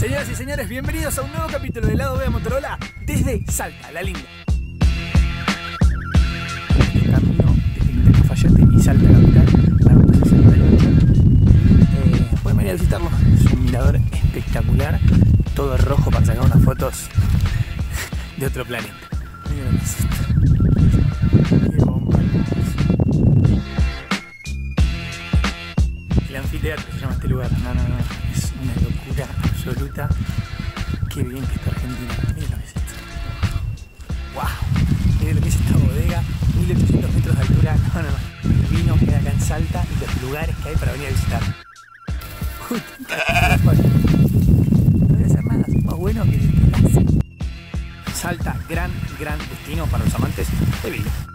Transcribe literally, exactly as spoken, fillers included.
Señoras y señores, bienvenidos a un nuevo capítulo del lado B de Motorola desde Salta, la linda. El camino desde Cafayate y Salta capital, la ruta sesenta y ocho. Eh, pueden venir a visitarlo, es un mirador espectacular, todo rojo para sacar unas fotos de otro planeta. Miren lo que es esto. Qué bomba. El anfiteatro se llama este lugar. No, no, no. Es una locura absoluta. Qué bien que está Argentina. Miren lo que es esto. ¡Wow! Miren lo que es esta bodega. mil ochocientos metros de altura. No, no, no. El vino queda acá en Salta y los lugares que hay para venir a visitar. Uy, no voy a hacer nada. Es más bueno que Salta, gran, gran destino para los amantes de vino.